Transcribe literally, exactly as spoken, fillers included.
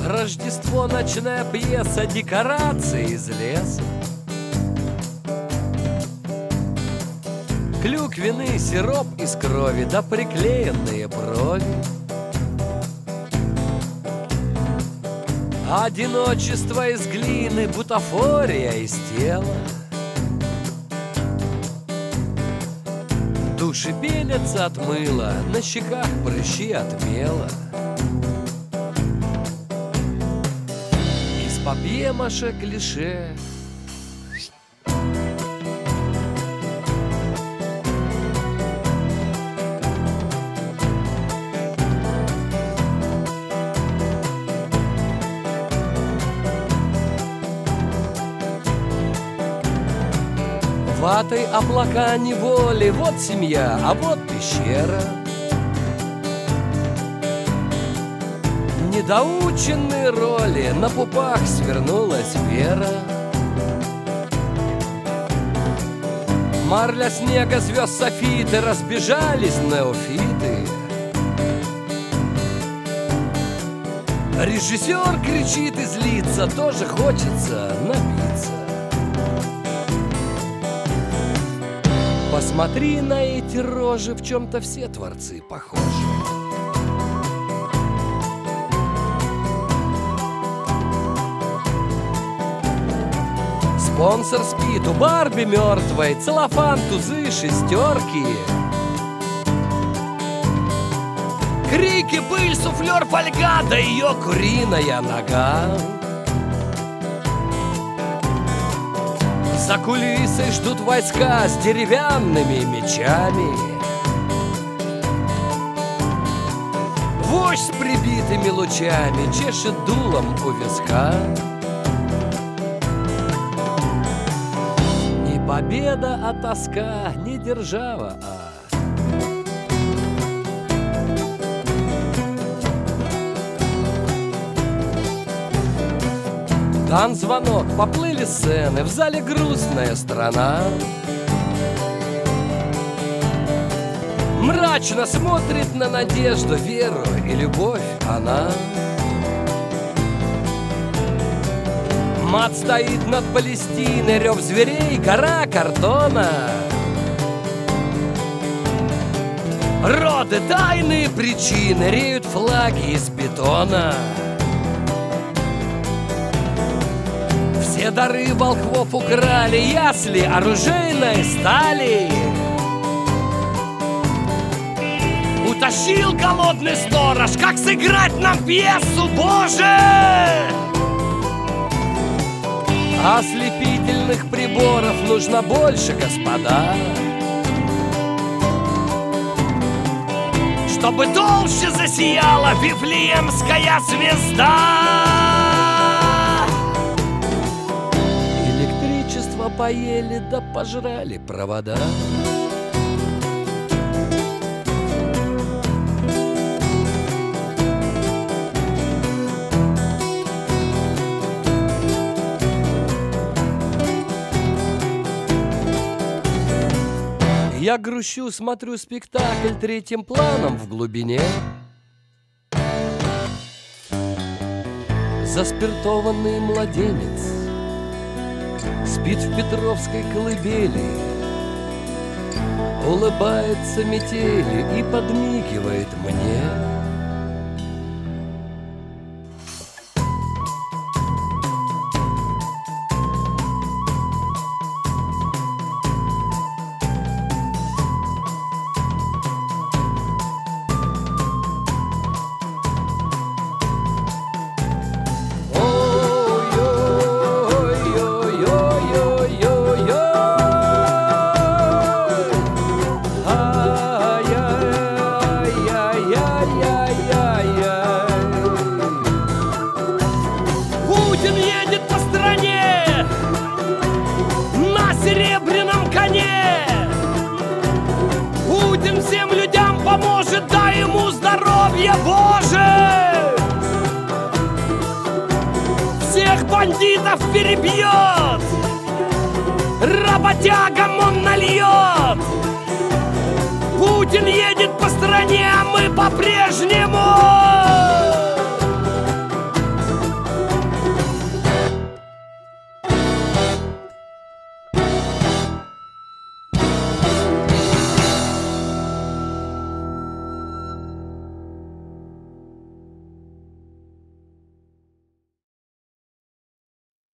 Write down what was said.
Рождество, ночная пьеса, декорации из леса. Клюквенный сироп из крови, да приклеенные брови. Одиночество из глины, бутафория из тела. Души пенятся от мыла, на щеках прыщи от мела. Из папье-маше клише. Ватой облака неволи, вот семья, а вот пещера. Недоученные роли, на пупах свернулась вера. Марля снега, звезд софиты, разбежались неофиты. Режиссер кричит и злится, тоже хочется напиться. Посмотри на эти рожи, в чем-то все творцы похожи. Спонсор спит, у Барби мертвой, целлофан, тузы, шестерки. Крики, пыль, суфлер, фольга, да ее куриная нога. За кулисой ждут войска с деревянными мечами. Вождь с прибитыми лучами чешет дулом у виска. Не победа, а тоска, не держава, а дан звонок, поплыли сцены, в зале грустная страна. Мрачно смотрит на надежду, веру и любовь она. Мат стоит над Палестиной, рев зверей, гора картона. Роды, тайные причины, реют флаги из бетона. Все дары волхвов украли, ясли оружейной стали. Утащил голодный сторож, как сыграть нам пьесу, Боже! Ослепительных приборов нужно больше, господа, чтобы толще засияла Вифлеемская звезда. Поели да пожрали провода. Я грущу, смотрю спектакль третьим планом в глубине. Заспиртованный младенец спит в Петровской колыбели, улыбается метели и подмигивает мне. Боже! Всех бандитов перебьет, работягам он нальет. Путин едет по стране, а мы по-прежнему